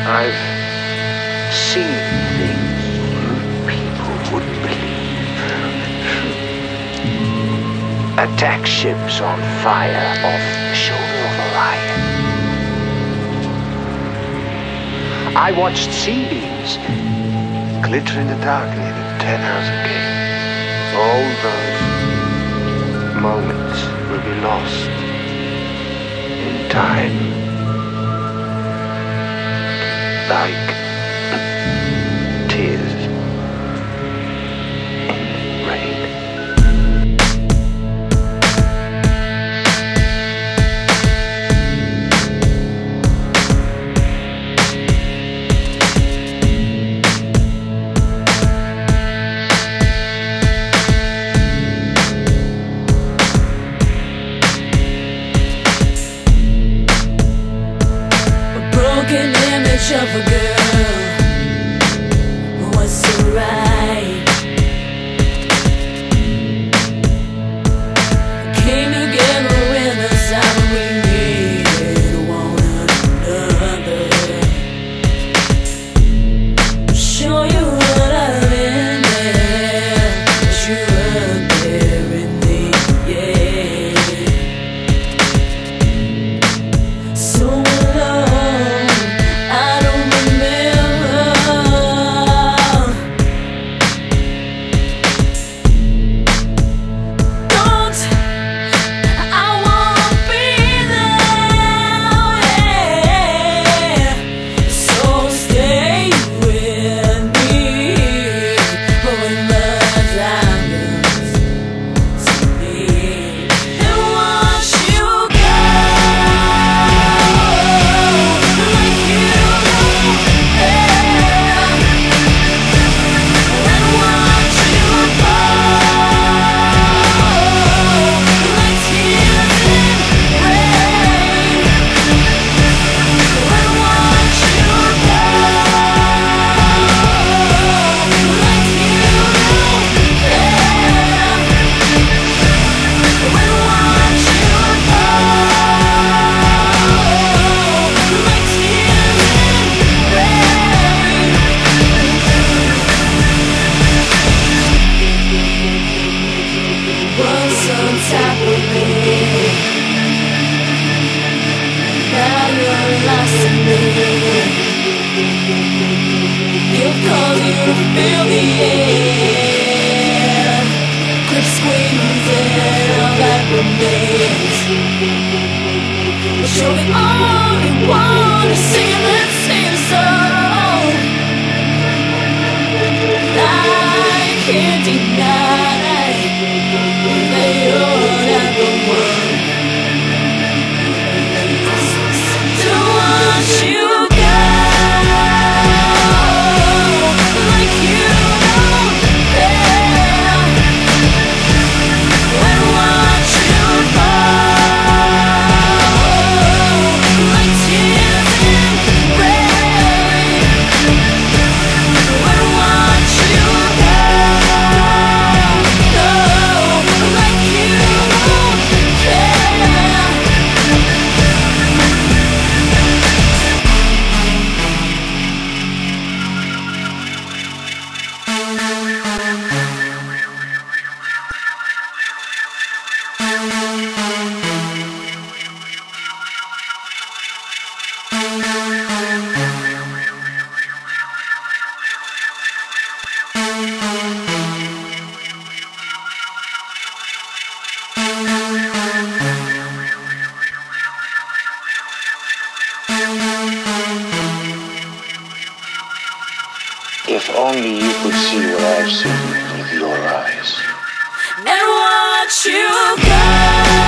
I've seen things people wouldn't believe. Attack ships on fire off the shoulder of Orion. I watched sea beams glitter in the dark near the 10 Hours of Gate. All those moments will be lost in time. Like tears in rain. A broken image of a girl was so right. Came together in the time we needed one another. Show you what I've been there, but you weren't there in the end. So alone, I don't remember. Don't I wanna be there? So stay with me when the time comes to me, and watch you go like you there, and watch you go like tears in rain, and watch you go like you there, and watch you go like tears in rain. Once on top of me, now you're lost in me. You'll cause you to feel the air, grip squeezing all that remains. But you're the only one to sing that same song. I can't deny that you're not the one to watch you go like you don't care, and watch you go like tears in rain, and watch you go like you don't care. If only you could see what I've seen with your eyes. And watch you go.